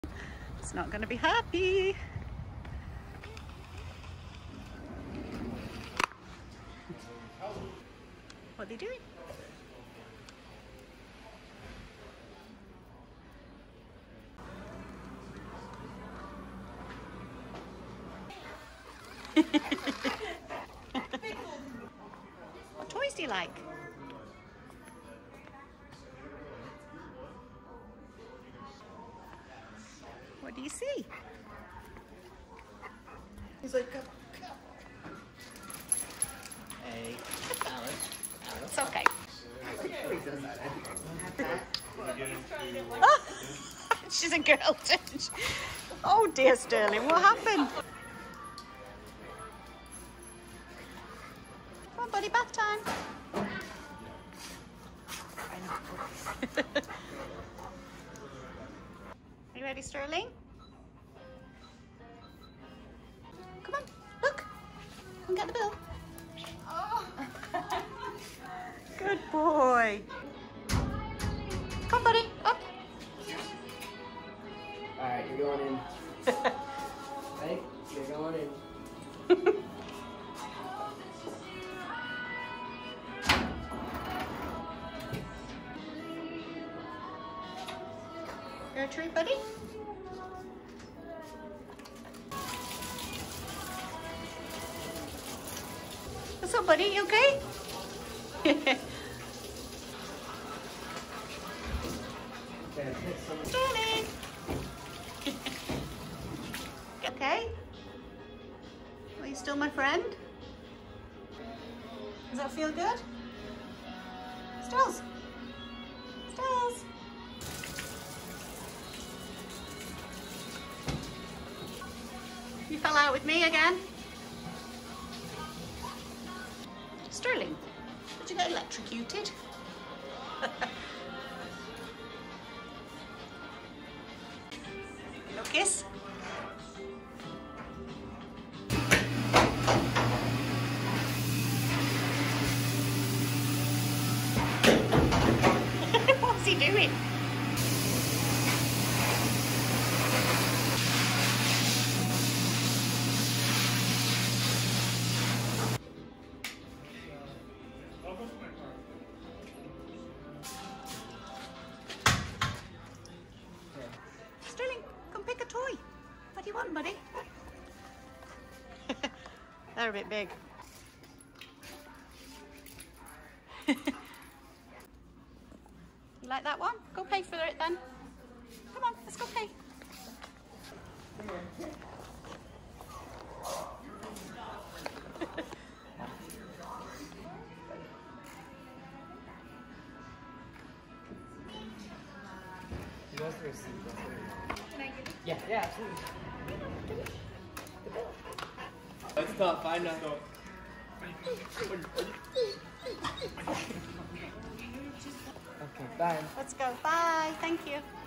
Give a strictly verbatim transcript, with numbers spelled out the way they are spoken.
It's not going to be happy. What are they doing? What toys do you like? What do you see? He's like, come, come. Hey, Alice. Alice. It's okay. He does that. Oh, she's a girl, isn't she? Oh dear, Sterling, what happened? Come on, buddy, bath time. Are you ready, Sterling? Come on, look. Come get the bill. Oh. Good boy. Come on, buddy, up. Alright, you're going in. Hey, you're going in. Your treat, buddy. What's up, buddy? You okay? Sterling. Okay? Are you still my friend? Does that feel good? Stills. Stills. You fell out with me again? Sterling, did you get electrocuted? No kiss? What's he doing? Sterling, come pick a toy. What do you want, buddy? They're a bit big. You like that one? Go pay for it then. Come on, let's go pay. That's the receipt. Yeah, yeah, absolutely. Let's stop. Fine now. Okay, bye. Let's go. Bye. Thank you.